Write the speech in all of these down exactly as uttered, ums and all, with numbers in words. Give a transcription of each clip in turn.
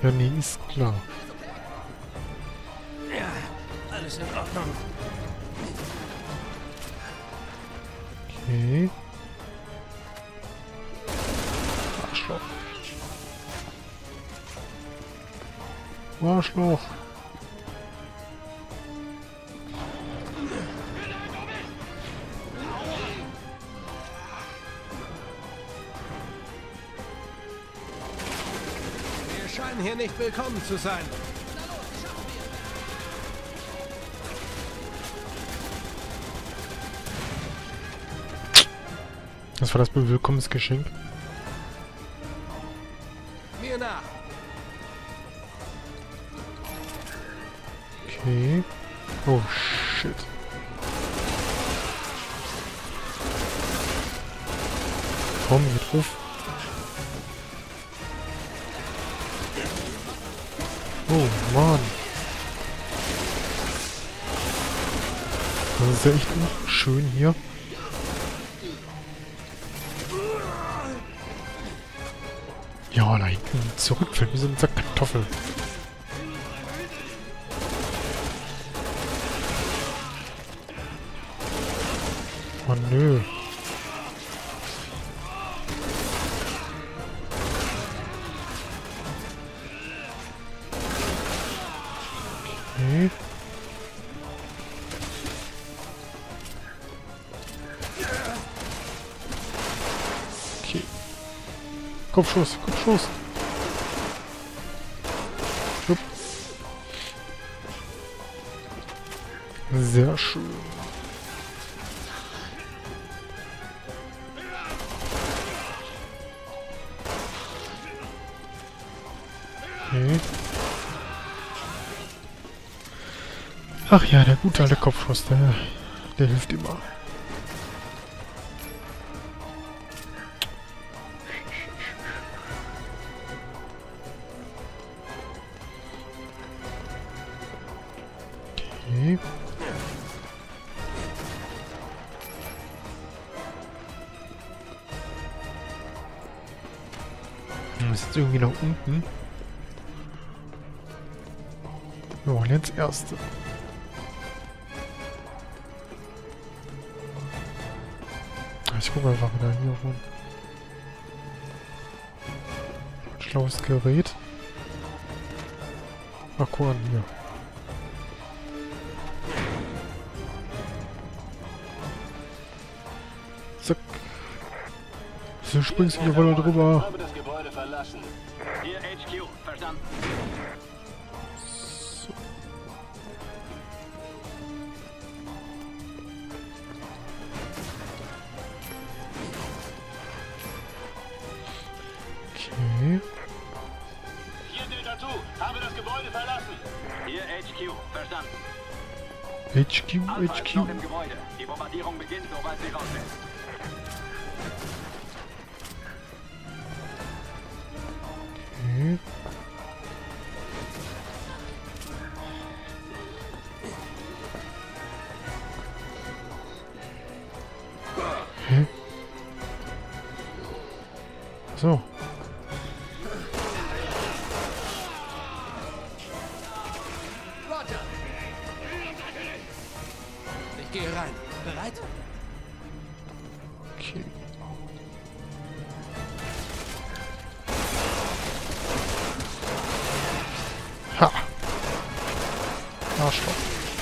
Ja, nee, ist klar. Ja, alles in Ordnung. Okay. Arschloch. Arschloch. Wir scheinen hier nicht willkommen zu sein. Das war das Willkommensgeschenk. Mir nach. Okay. Oh, shit. Komm, mit Ruf. Oh, Mann. Das ist ja echt schön hier. Ja, da hinten zurückfällt wie so ein Sack Kartoffeln. Oh nö. Okay. Okay. Kopfschuss, Kopfschuss. Jupp. Sehr schön. Okay. Ach ja, der gute alte Kopfschuss, der, der hilft immer. Okay. Das ist jetzt irgendwie nach unten. Wir wollen jetzt Erste. Ich gucke einfach wieder hier rum. Schlaues Gerät. Ach, guck an, hier. Zack. So springst du hier voll drüber. Ich habe das Gebäude verlassen. Hier H Q, verstanden. So. Okay. Hier Delta zwei, habe das Gebäude verlassen. Hier H Q, verstanden. H Q, Alpha H ist Q. noch im Gebäude. Die Bombardierung beginnt, sobald sie raus sind. Okay. Hä? So. Roger. Ich gehe rein. Bereit? Okay. Ha! Arschloch.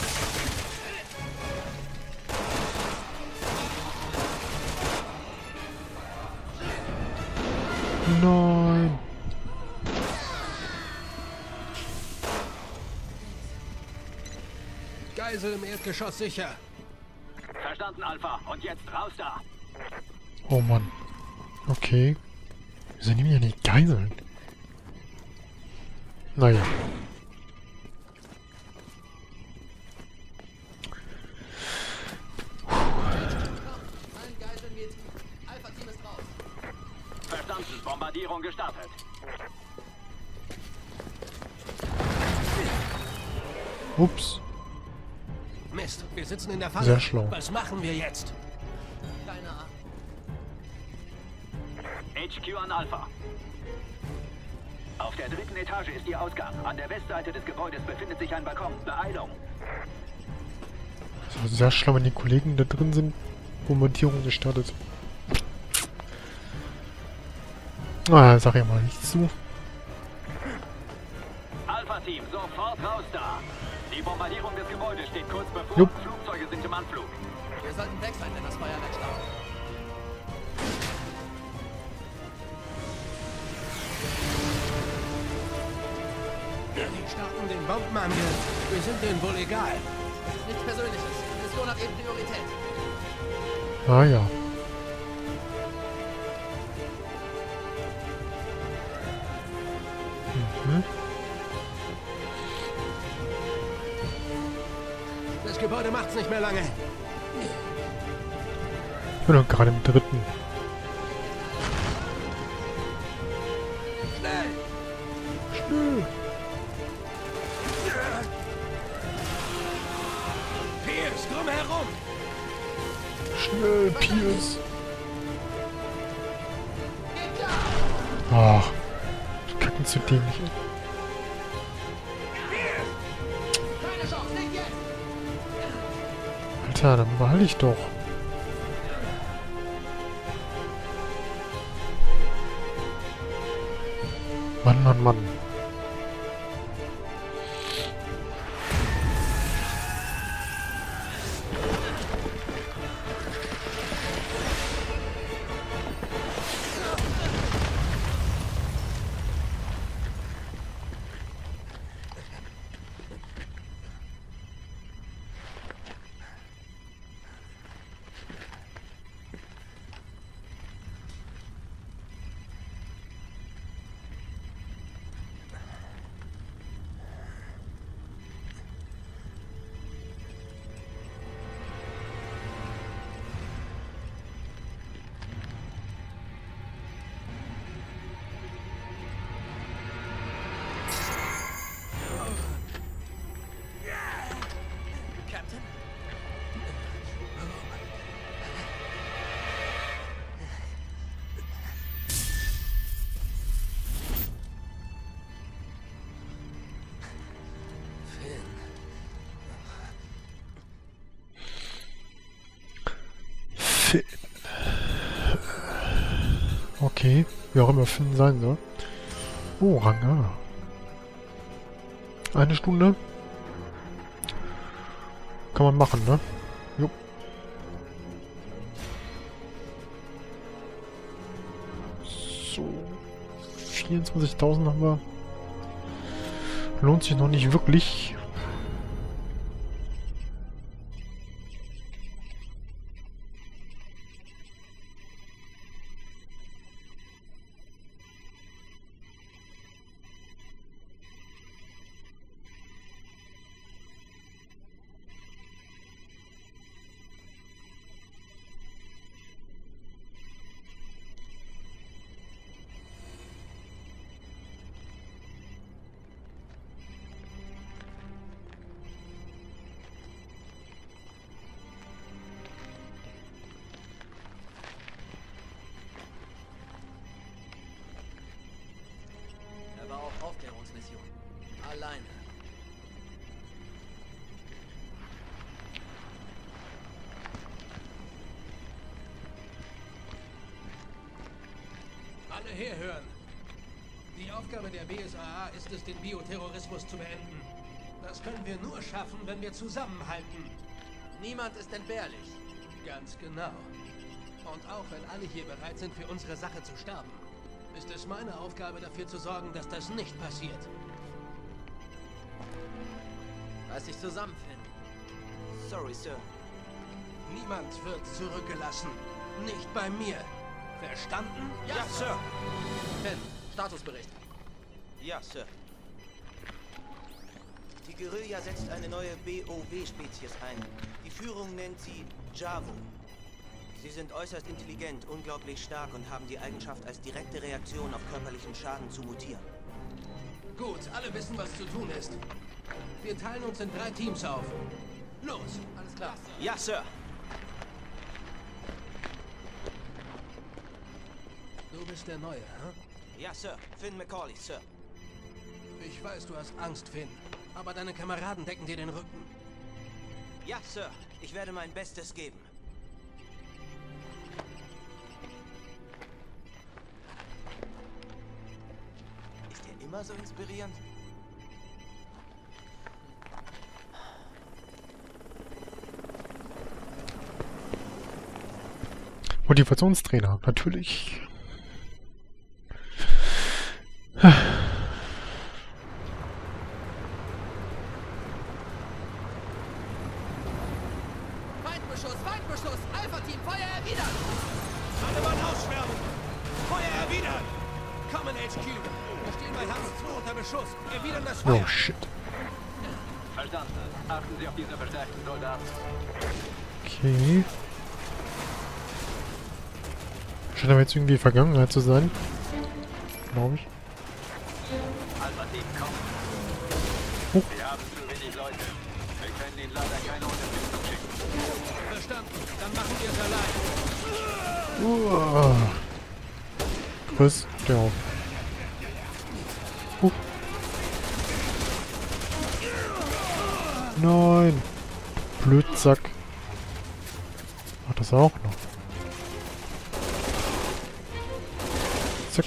Nein. Geisel im Erdgeschoss sicher. Verstanden, Alpha. Und jetzt raus da. Oh Mann. Okay. Wieso nehmen ja nicht Geiseln? Naja. Verstanden. Bombardierung gestartet. Ups. Mist, wir sitzen in der Falle. Sehr schlau. Was machen wir jetzt? Keine Ahnung. H Q an Alpha. Auf der dritten Etage ist Ihr Ausgang. An der Westseite des Gebäudes befindet sich ein Balkon. Beeilung. Also sehr schlau, wenn die Kollegen da drin sind. Bombardierung gestartet. Ah, sag ich mal nichts zu. Alpha-Team, sofort raus da. Die Bombardierung des Gebäudes steht kurz bevor. Jupp. Flugzeuge sind im Anflug. Wir sollten weg sein, wenn das Feuerwerk startet. Die starten den Bombenangriff. Wir sind denen wohl egal. Nichts Persönliches. Die Mission hat eben Priorität. Ah ja. Mhm. Das Gebäude macht's nicht mehr lange. Ich bin doch gerade im dritten. Schnell! Schnell! Pierce, komm herum! Schnell, Pierce! Ach, die kacken zu dämlich. Keine Chance, nicht jetzt! Alter, dann behalte ich doch. Mann, Mann, Mann. Captain? Finn. Okay, wie auch immer Finn sein soll. Oh, Rang A. Eine Stunde. Kann man machen, ne? Jo. So. vierundzwanzigtausend haben wir. Lohnt sich noch nicht wirklich. Er war auf Aufklärungsmission. Alleine. Alle herhören. Die Aufgabe der B S A A ist es, den Bioterrorismus zu beenden. Das können wir nur schaffen, wenn wir zusammenhalten. Niemand ist entbehrlich. Ganz genau. Und auch wenn alle hier bereit sind, für unsere Sache zu sterben, ist es meine Aufgabe, dafür zu sorgen, dass das nicht passiert. Reiß dich zusammen, Finn. Sorry, Sir. Niemand wird zurückgelassen. Nicht bei mir. Verstanden? Ja, Sir. Finn, Statusbericht. Ja, Sir. Die Guerilla setzt eine neue B O W-Spezies ein. Die Führung nennt sie Javo. Sie sind äußerst intelligent, unglaublich stark und haben die Eigenschaft, als direkte Reaktion auf körperlichen Schaden zu mutieren. Gut, alle wissen, was zu tun ist. Wir teilen uns in drei Teams auf. Los, alles klar. Ja, Sir. Du bist der Neue, hä? Ja, Sir. Finn McCauley, Sir. Ich weiß, du hast Angst, Finn. Aber deine Kameraden decken dir den Rücken. Ja, Sir. Ich werde mein Bestes geben. Ist er immer so inspirierend? Motivationstrainer, natürlich. Feindbeschuss, Feindbeschuss! Alpha-Team, Feuer erwidern! Alle Mann ausschwärmen! Feuer erwidern! Kommen, H Q! Wir stehen bei Hans zwei unter Beschuss. Erwidern das Oh Feuer! shit. Verstanden. Achten Sie auf diese verstärkten Soldaten. Okay. Scheint aber jetzt irgendwie Vergangenheit zu sein. Glaube ich. Alpha-Team, kommen. Oh. Wir haben zu wenig Leute. Wir können Ihnen leider keine Unterstützung schicken. Verstanden. Dann machen wir es allein. Uah. Was? Der auf. Uh. Nein. Blödsack. Ach, das auch noch. Zack.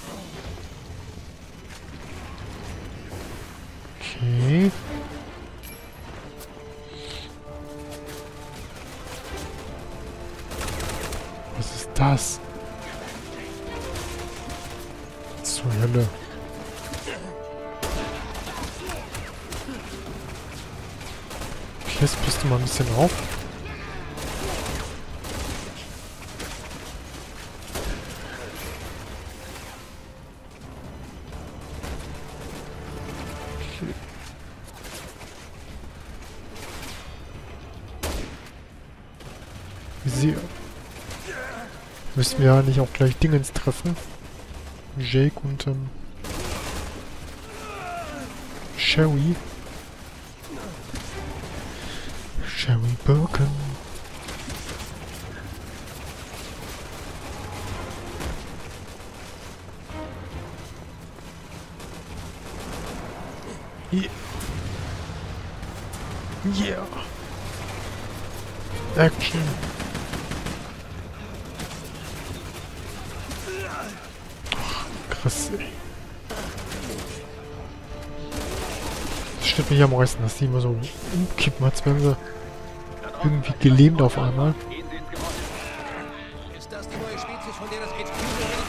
Okay. Was ist das? Zur Hölle. Okay, jetzt bist du mal ein bisschen auf. Okay. Visier. Müssen wir ja nicht auch gleich Dingens treffen. Jake und ähm, Sherry. Sherry Birkin. Yeah. Yeah. Action. Krass, ey. Das stört mich am meisten, dass die immer so umkippen, als wären sie irgendwie gelähmt auf einmal. Gehen Sie ins Gebäude. Ist das die neue Spezies, von der das H Q geredet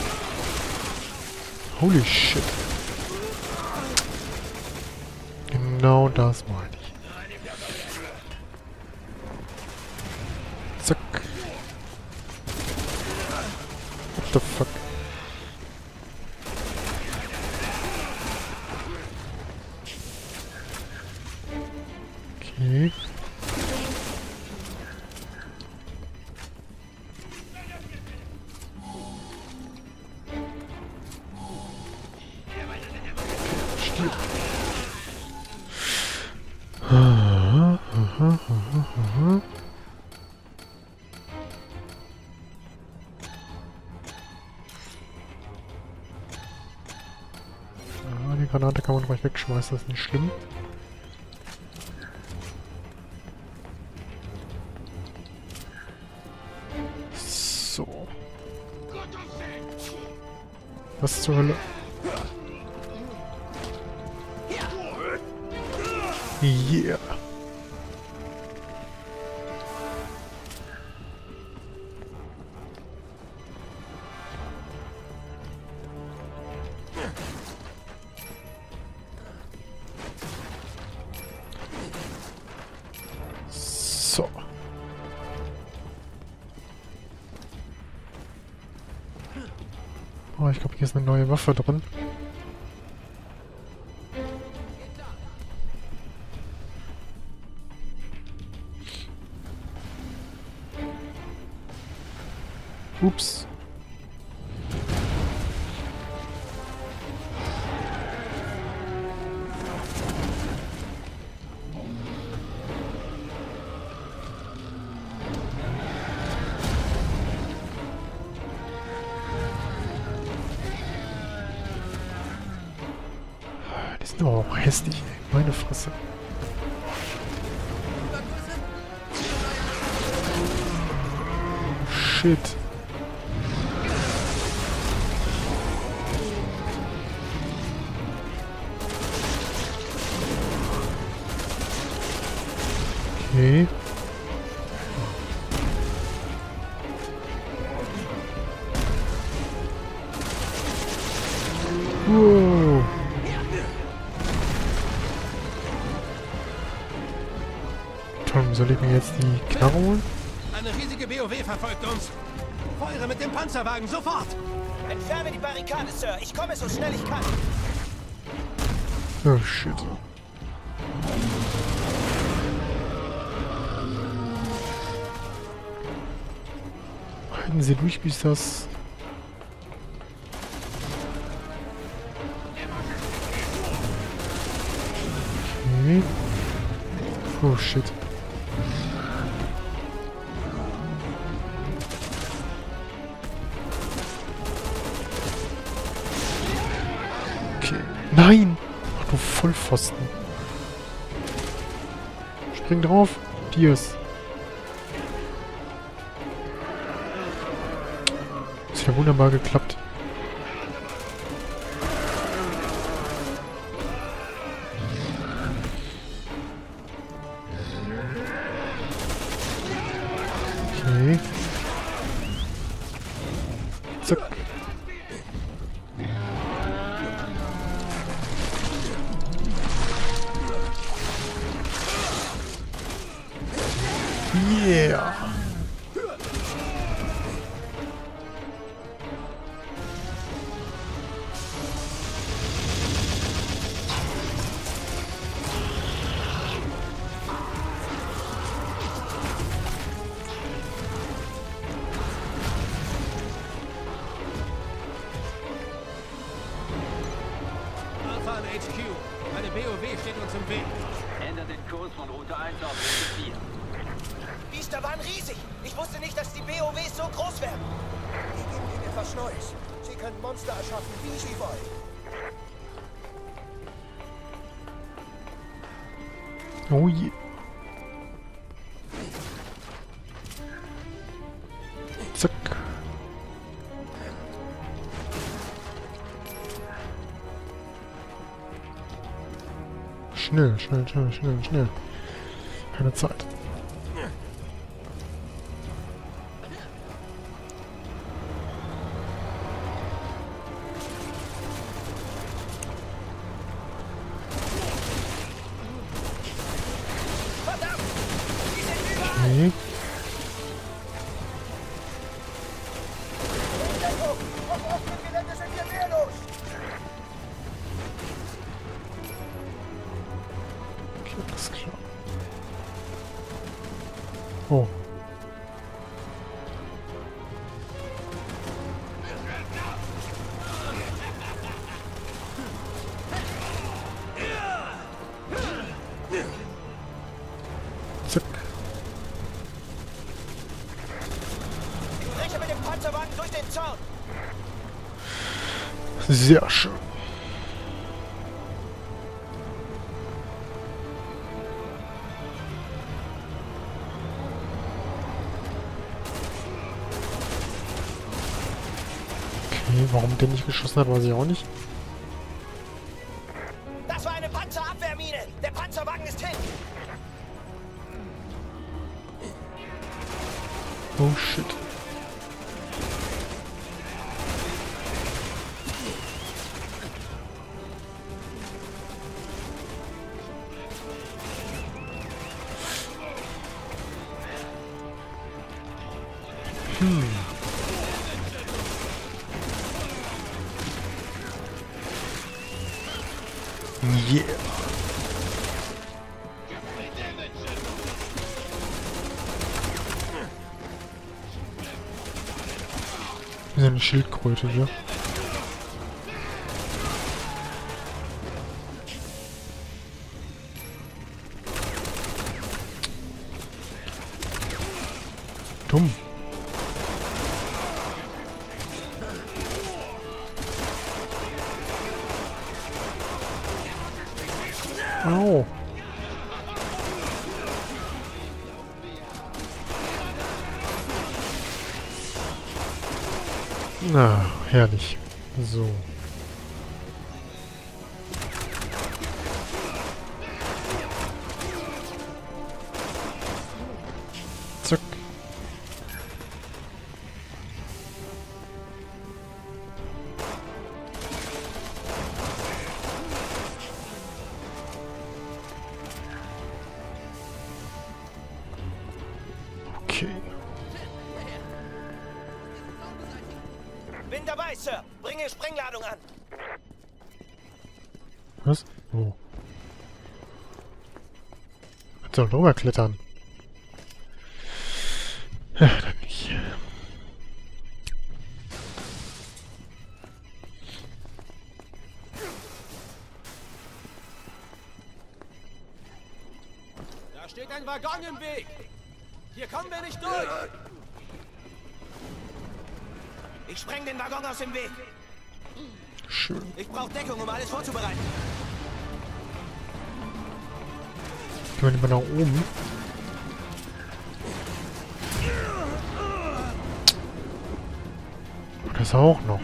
hat? Holy shit. Genau das meine ich. Zack. What the fuck? Okay. Stirb. Aha, aha, aha, aha. Ah, die Granate kann man ruhig wegschmeißen, das ist nicht schlimm. So. Was zur Hölle? Yeah. So. Oh, ich glaube, hier ist eine neue Waffe drin. Ups. Oh, hässlich, ey. Meine Fresse. Shit. Okay. Wow. Tom, soll ich mir jetzt die Knarre holen? Eine riesige B O W verfolgt uns. Feuere mit dem Panzerwagen, sofort! Entferne die Barrikade, Sir. Ich komme so schnell ich kann. Oh, shit. Halten Sie durch, bis das... Okay. Oh, shit. Okay. Nein! Ach du Vollpfosten. Spring drauf. Dias. Ist ja wunderbar geklappt. Okay. Zack. Yeah. Alpha an H Q. Eine B O W steht uns im Weg. Ändert den Kurs von Route eins auf Route vier. Biester waren riesig. Ich wusste nicht, dass die B O Ws so groß werden. Die geben ihnen etwas Neues. Sie können Monster erschaffen, wie sie wollen. Oh je. Zack. Schnell, schnell, schnell, schnell, schnell. Keine Zeit. Verdammt! Die sind überall! Okay. Entdeckung! Auf offenem Gelände sind wir wehrlos! Okay, alles klar. Oh. Zack. Ich breche mit dem Panzerwagen durch den Zaun! Sehr schön. Okay, warum der nicht geschossen hat, weiß ich auch nicht. Das war eine Panzerabwehrmine! Der Panzerwagen ist hin! Oh shit. Hm. Yeah. Das ist eine Schildkröte hier. Dumm. Au. Na, herrlich. So. Zack. Okay. Bin dabei, Sir. Bringe Sprengladung an. Was? Oh. Kannst du doch drüber klettern. Ja, dann nicht. Da steht ein Waggon im Weg. Hier kommen wir nicht durch. Ich spreng den Waggon aus dem Weg. Schön. Ich brauche Deckung, um alles vorzubereiten. Gehen wir lieber nach oben. Das auch noch.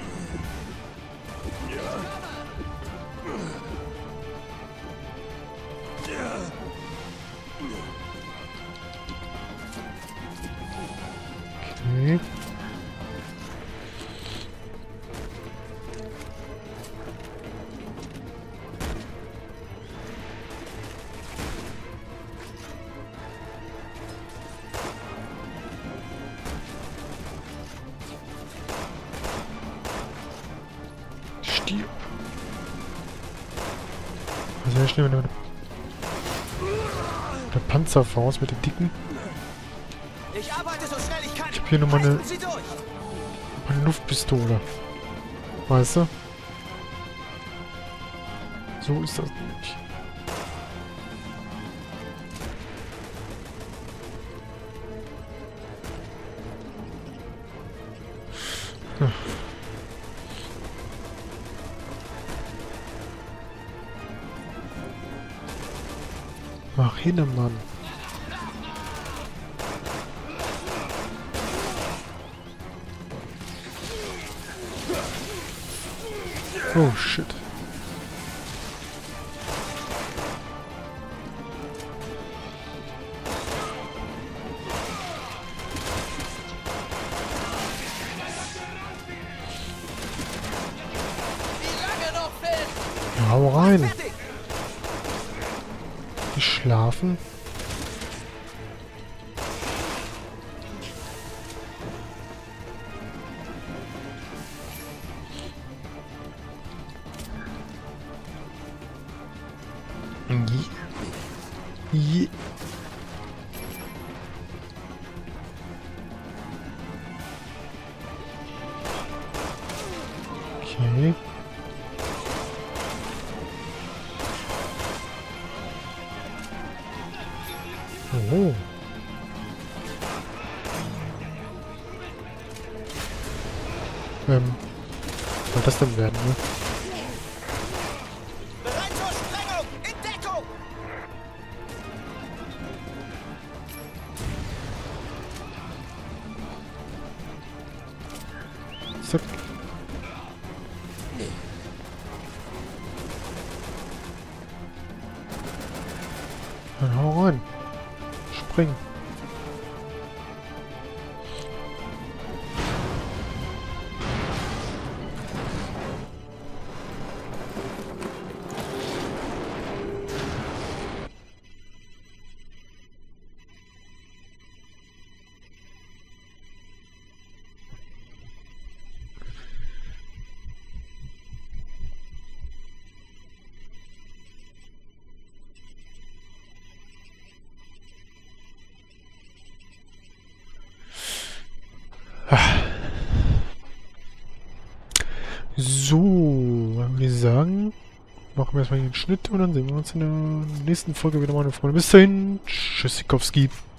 Okay. Stirb. Sehr schnell mit der, der Panzerfaust mit den dicken. Ich arbeite so schnell ich kann. Ich habe hier nochmal eine, Halten Sie durch. eine Luftpistole. Weißt du? So ist das nicht. Hm. Mach hin, Mann. Oh, shit. Wie lange noch, Finn? Ja, hau rein. Fertig. Die schlafen. Je. Je. Okay. Oh. Ähm. Was soll das denn werden, ne? Bereit zur Sprengung. In Deckung. Zack. Dann hau rein. Spring. So, dann würde ich sagen, machen wir erstmal den Schnitt und dann sehen wir uns in der nächsten Folge wieder, meine Freunde. Bis dahin, Tschüssikowski.